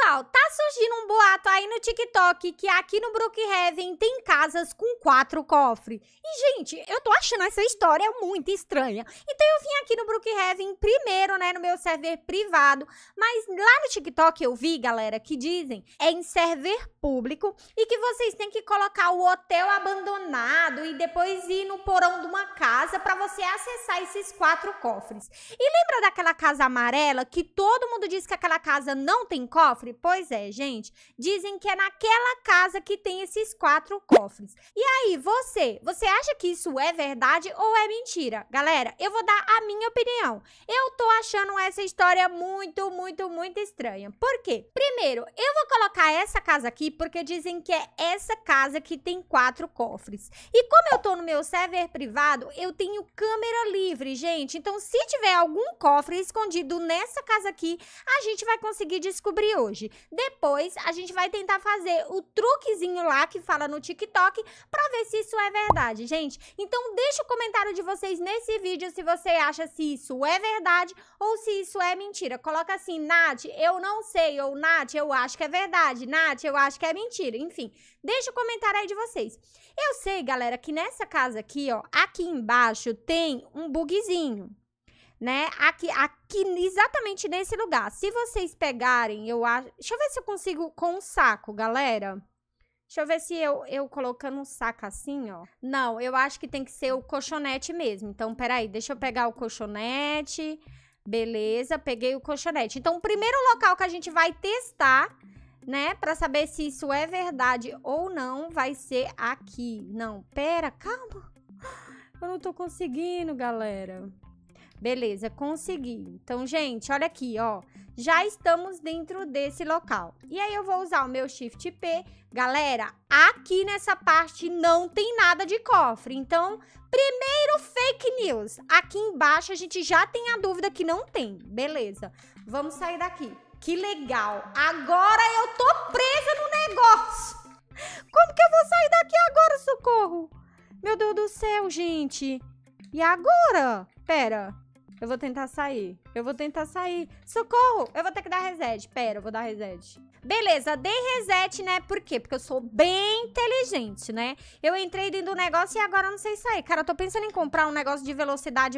Pessoal, tá surgindo um boato aí no TikTok que aqui no Brookhaven tem casas com 4 cofres. E, gente, eu tô achando essa história muito estranha. Então, eu vim aqui no Brookhaven primeiro, né, no meu server privado. Mas lá no TikTok eu vi, galera, que dizem em server público e que vocês têm que colocar o hotel abandonado e depois ir no porão de uma casa pra você acessar esses 4 cofres. E lembra daquela casa amarela que todo mundo diz que aquela casa não tem cofre? Pois é, gente. Dizem que é naquela casa que tem esses 4 cofres. E aí, você acha que isso é verdade ou é mentira? Galera, eu vou dar a minha opinião. Eu tô achando essa história muito estranha. Por quê? Primeiro, eu vou colocar essa casa aqui porque dizem que é essa casa que tem 4 cofres. E como eu tô no meu server privado, eu tenho câmera livre, gente. Então, se tiver algum cofre escondido nessa casa aqui, a gente vai conseguir descobrir hoje. Depois, a gente vai tentar fazer o truquezinho lá que fala no TikTok pra ver se isso é verdade, gente. Então, deixa o comentário de vocês nesse vídeo se você acha se isso é verdade ou se isso é mentira. Coloca assim, Nath, eu não sei, ou Nath, eu acho que é verdade, Nath, eu acho que é mentira. Enfim, deixa o comentário aí de vocês. Eu sei, galera, que nessa casa aqui, ó, aqui embaixo tem um bugzinho, né? Aqui exatamente nesse lugar. Se vocês pegarem, eu acho... Deixa eu ver se eu consigo com um saco, galera. Deixa eu ver se eu colocando um saco assim, ó. Não, eu acho que tem que ser o colchonete mesmo. Então, peraí, deixa eu pegar o colchonete. Beleza, peguei o colchonete. Então, o primeiro local que a gente vai testar, né, pra saber se isso é verdade ou não, vai ser aqui. Não, pera, calma. Eu não tô conseguindo, galera. Beleza, consegui. Então, gente, olha aqui, ó. Já estamos dentro desse local. E aí, eu vou usar o meu Shift P. Galera, aqui nessa parte não tem nada de cofre. Então, primeiro fake news. Aqui embaixo a gente já tem a dúvida que não tem. Beleza, vamos sair daqui. Que legal. Agora eu tô presa no negócio. Como que eu vou sair daqui agora, socorro? Meu Deus do céu, gente. E agora? Pera. Eu vou tentar sair. Socorro! Eu vou ter que dar reset. Pera, eu vou dar reset. Beleza, dei reset, né? Por quê? Porque eu sou bem inteligente, né? Eu entrei dentro do negócio e agora eu não sei sair. Cara, eu tô pensando em comprar um negócio de velocidade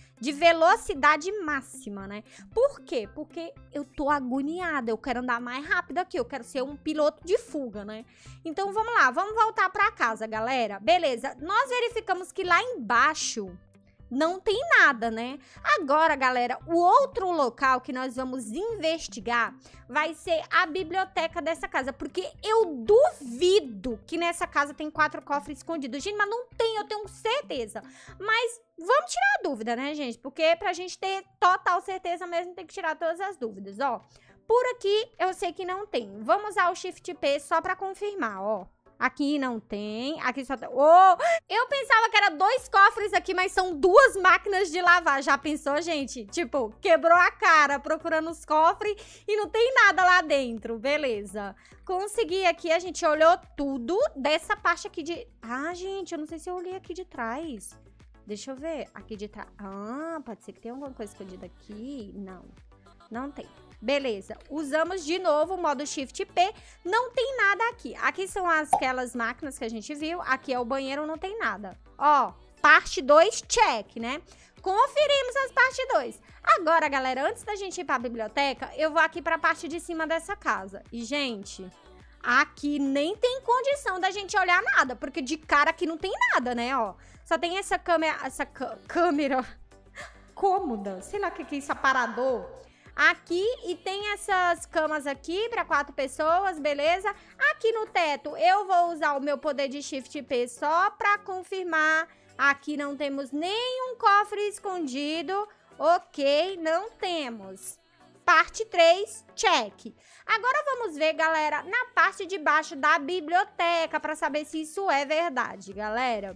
máxima, né? Por quê? Porque eu tô agoniada. Eu quero andar mais rápido aqui. Eu quero ser um piloto de fuga, né? Então, vamos lá. Vamos voltar pra casa, galera. Beleza. Nós verificamos que lá embaixo não tem nada, né? Agora, galera, o outro local que nós vamos investigar vai ser a biblioteca dessa casa, porque eu duvido que nessa casa tem 4 cofres escondidos. Gente, mas não tem, eu tenho certeza. Mas vamos tirar a dúvida, né, gente? Porque pra gente ter total certeza mesmo, tem que tirar todas as dúvidas, ó. Por aqui, eu sei que não tem. Vamos usar o Shift P só pra confirmar, ó. Aqui não tem, aqui só tem... Oh, eu pensava que era 2 cofres aqui, mas são 2 máquinas de lavar. Já pensou, gente? Tipo, quebrou a cara procurando os cofres e não tem nada lá dentro. Beleza. Consegui aqui, a gente olhou tudo dessa parte aqui de... Ah, gente, eu não sei se eu olhei aqui de trás. Deixa eu ver. Aqui de trás... Ah, pode ser que tenha alguma coisa escondida aqui. Não, não tem. Beleza, usamos de novo o modo Shift P, não tem nada aqui. Aqui são aquelas máquinas que a gente viu, aqui é o banheiro, não tem nada. Ó, parte 2, check, né? Conferimos as parte 2. Agora, galera, antes da gente ir pra biblioteca, eu vou aqui pra parte de cima dessa casa. E, gente, aqui nem tem condição da gente olhar nada, porque de cara aqui não tem nada, né, ó. Só tem essa câmera cômoda, sei lá o que é isso, aparador. Aqui, e tem essas camas aqui para 4 pessoas, beleza? Aqui no teto, eu vou usar o meu poder de Shift P só para confirmar. Aqui não temos nenhum cofre escondido. Ok, não temos. Parte 3, check. Agora vamos ver, galera, na parte de baixo da biblioteca para saber se isso é verdade, galera.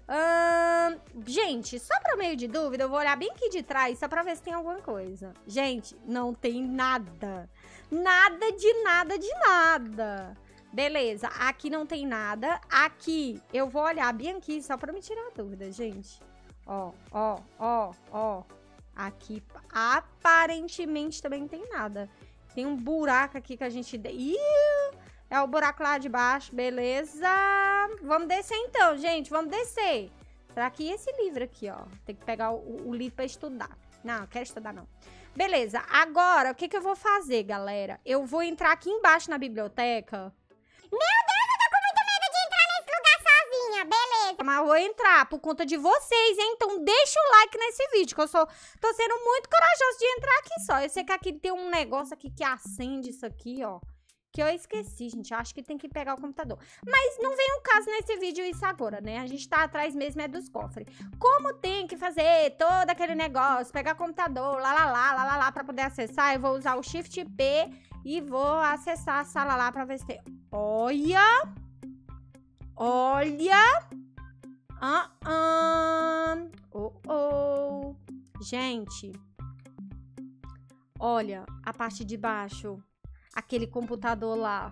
Gente, só para meio de dúvida, eu vou olhar bem aqui de trás só para ver se tem alguma coisa. Gente, não tem nada. Nada de nada de nada. Beleza, aqui não tem nada. Aqui, eu vou olhar bem aqui só para me tirar a dúvida, gente. Ó. Aqui, aparentemente, também não tem nada. Tem um buraco aqui que a gente... Ih, é o buraco lá de baixo, beleza. Vamos descer então, gente, vamos descer. Será que esse livro aqui, ó, tem que pegar o livro pra estudar. Não, não quero estudar não. Beleza, agora, o que que eu vou fazer, galera? Eu vou entrar aqui embaixo na biblioteca. Meu Deus, eu tô com muito medo de entrar nesse lugar sozinha, beleza. Mas eu vou entrar por conta de vocês, hein? Então deixa o like nesse vídeo, que eu tô sendo muito corajosa de entrar aqui só. Eu sei que aqui tem um negócio aqui que acende isso aqui, ó. Que eu esqueci, gente. Eu acho que tem que pegar o computador. Mas não vem o caso nesse vídeo isso agora, né? A gente tá atrás mesmo é dos cofres. Como tem que fazer todo aquele negócio, pegar computador, lá, pra poder acessar, eu vou usar o Shift P e vou acessar a sala lá pra ver se tem... Olha! Olha! Gente, olha a parte de baixo. Aquele computador lá.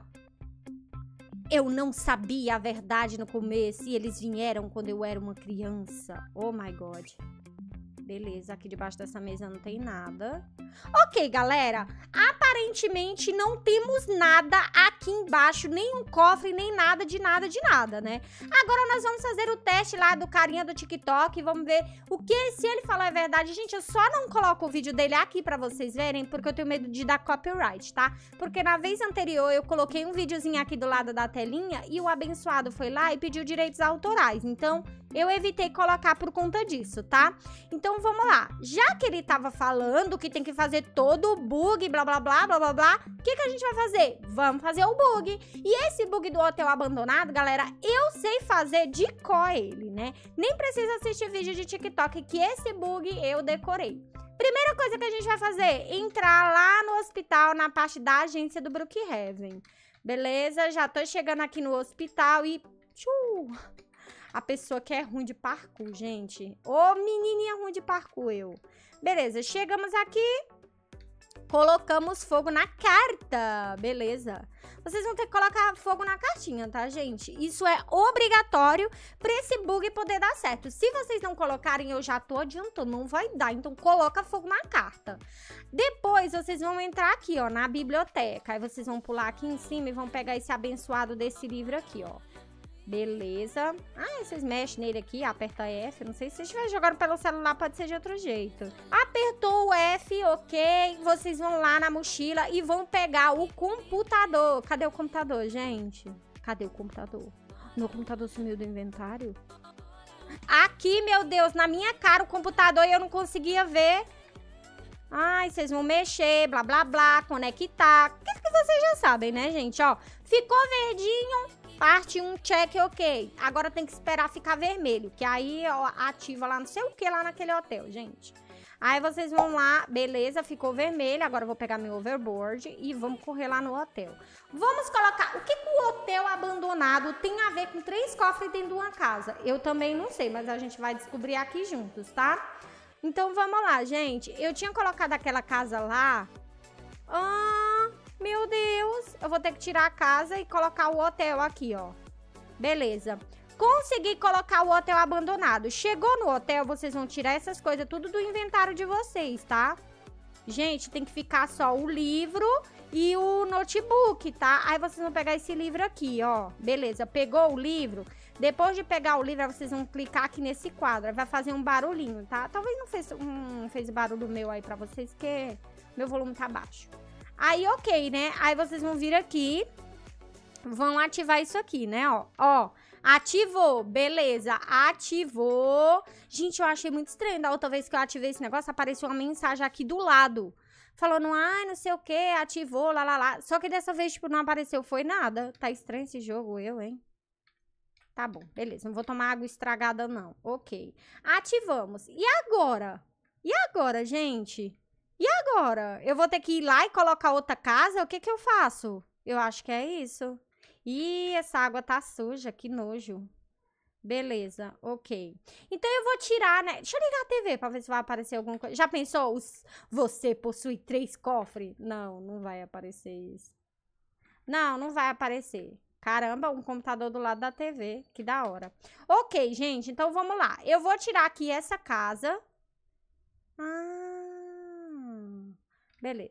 Eu não sabia a verdade no começo e eles vieram quando eu era uma criança. Oh my God. Beleza, aqui debaixo dessa mesa não tem nada. Ok, galera. Aparentemente não temos nada aqui embaixo. Nem um cofre, nem nada, né? Agora nós vamos fazer o teste lá do carinha do TikTok. Vamos ver o que, se ele falar é verdade. Gente, eu só não coloco o vídeo dele aqui pra vocês verem, porque eu tenho medo de dar copyright, tá? Porque na vez anterior eu coloquei um videozinho aqui do lado da telinha e o abençoado foi lá e pediu direitos autorais. Então, eu evitei colocar por conta disso, tá? Então, vamos lá. Já que ele tava falando que tem que fazer todo o bug, blá, blá, blá, blá, blá, blá, o que que a gente vai fazer? Vamos fazer o bug. E esse bug do hotel abandonado, galera, eu sei fazer de cor ele, né? Nem precisa assistir vídeo de TikTok, que esse bug eu decorei. Primeira coisa que a gente vai fazer, entrar lá no hospital, na parte da agência do Brookhaven. Beleza? Já tô chegando aqui no hospital e... A pessoa que é ruim de parkour, gente. Ô, menininha ruim de parkour, eu. Beleza, chegamos aqui. Colocamos fogo na carta. Beleza. Vocês vão ter que colocar fogo na cartinha, tá, gente? Isso é obrigatório pra esse bug poder dar certo. Se vocês não colocarem, eu já tô adiantando, não vai dar. Então, coloca fogo na carta. Depois, vocês vão entrar aqui, ó, na biblioteca. Aí, vocês vão pular aqui em cima e vão pegar esse abençoado desse livro aqui, ó. Beleza. Ah, vocês mexem nele aqui, aperta F. Não sei se vocês estiver jogando pelo celular, pode ser de outro jeito. Apertou o F, ok. Vocês vão lá na mochila e vão pegar o computador. Cadê o computador, gente? Cadê o computador? Meu computador sumiu do inventário? Aqui, meu Deus, na minha cara o computador e eu não conseguia ver. Ai, vocês vão mexer, blá, blá, blá, conectar. O que vocês já sabem, né, gente? Ó, ficou verdinho. Parte 1, check, ok. Agora tem que esperar ficar vermelho, que aí ó, ativa lá não sei o que lá naquele hotel, gente. Aí vocês vão lá, beleza, ficou vermelho. Agora eu vou pegar meu overboard e vamos correr lá no hotel. Vamos colocar... O que o hotel abandonado tem a ver com 3 cofres dentro de uma casa? Eu também não sei, mas a gente vai descobrir aqui juntos, tá? Então vamos lá, gente. Eu tinha colocado aquela casa lá... Meu Deus, eu vou ter que tirar a casa e colocar o hotel aqui, ó. Beleza. Consegui colocar o hotel abandonado. Chegou no hotel, vocês vão tirar essas coisas tudo do inventário de vocês, tá? Gente, tem que ficar só o livro e o notebook, tá? Aí vocês vão pegar esse livro aqui, ó. Beleza, pegou o livro. Depois de pegar o livro, vocês vão clicar aqui nesse quadro. Vai fazer um barulhinho, tá? Talvez não fez barulho meu aí pra vocês, porque meu volume tá baixo. Aí, ok, né? Aí vocês vão vir aqui, vão ativar isso aqui, né? Ó, ativou, beleza, ativou. Gente, eu achei muito estranho. Da outra vez que eu ativei esse negócio, apareceu uma mensagem aqui do lado, falando, ai, não sei o que, ativou, lá. Só que dessa vez, tipo, não apareceu, foi nada. Tá estranho esse jogo, hein? Tá bom, beleza, não vou tomar água estragada, não. Ok, ativamos. E agora? E agora, gente? E agora? Eu vou ter que ir lá e colocar outra casa? O que que eu faço? Eu acho que é isso. Ih, essa água tá suja, que nojo. Beleza, ok. Então eu vou tirar, né? Deixa eu ligar a TV pra ver se vai aparecer alguma coisa. Já pensou? Você possui 3 cofres? Não, não vai aparecer isso. Não vai aparecer. Caramba, um computador do lado da TV. Que da hora. Ok, gente, então vamos lá. Eu vou tirar aqui essa casa. Beleza.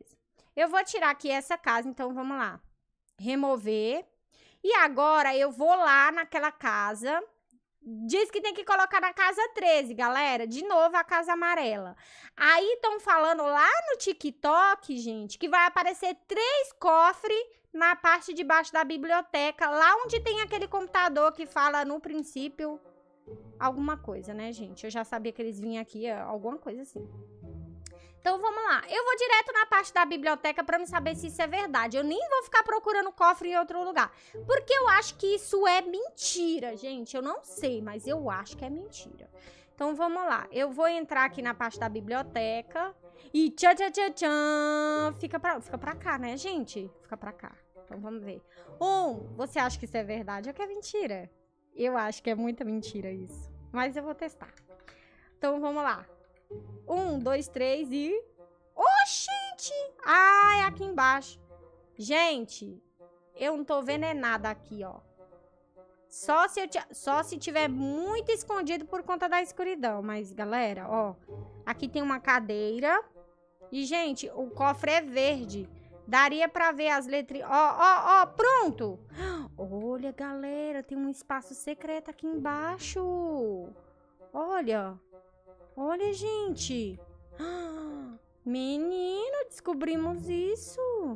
Eu vou tirar aqui essa casa, então vamos lá. Remover. E agora eu vou lá naquela casa. Diz que tem que colocar na casa 13, galera. De novo, a casa amarela. Aí estão falando lá no TikTok, gente, que vai aparecer 3 cofres na parte de baixo da biblioteca. Lá onde tem aquele computador que fala no princípio alguma coisa, né, gente? Eu já sabia que eles vinham aqui, alguma coisa assim. Então, vamos lá. Eu vou direto na parte da biblioteca pra me saber se isso é verdade. Eu nem vou ficar procurando cofre em outro lugar. Porque eu acho que isso é mentira, gente. Eu não sei, mas eu acho que é mentira. Então, vamos lá. Eu vou entrar aqui na parte da biblioteca. E tchan, tchan, tchan, tchan. Fica pra cá, né, gente? Fica pra cá. Então, vamos ver. Você acha que isso é verdade ou que é mentira? Eu acho que é muita mentira isso. Mas eu vou testar. Então, vamos lá. 1, 2, 3 e... Oxente! Ah, é aqui embaixo. Gente, eu não tô vendo é nada aqui, ó. Só se tiver muito escondido por conta da escuridão. Mas, galera, ó. Aqui tem uma cadeira. E, gente, o cofre é verde. Daria pra ver as letrinhas. Ó, pronto! Olha, galera, tem um espaço secreto aqui embaixo. Olha... Olha, gente. Menino, descobrimos isso.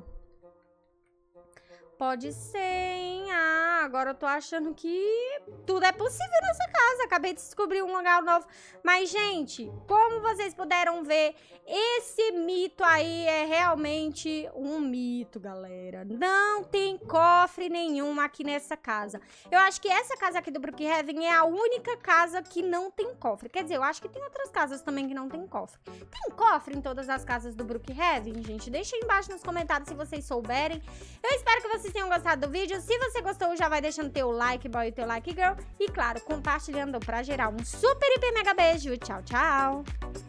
Pode ser, hein? Ah, agora eu tô achando que tudo é possível nessa casa. Acabei de descobrir um lugar novo. Mas, gente, como vocês puderam ver, esse mito aí é realmente um mito, galera. Não tem cofre nenhum aqui nessa casa. Eu acho que essa casa aqui do Brookhaven é a única casa que não tem cofre. Quer dizer, eu acho que tem outras casas também que não tem cofre. Tem cofre em todas as casas do Brookhaven, gente? Deixa aí embaixo nos comentários se vocês souberem. Eu espero que vocês tenham gostado do vídeo. Se você gostou, já vai deixando teu like, boy, e teu like, girl. E claro, compartilhando pra gerar um super, hiper, mega beijo. Tchau, tchau.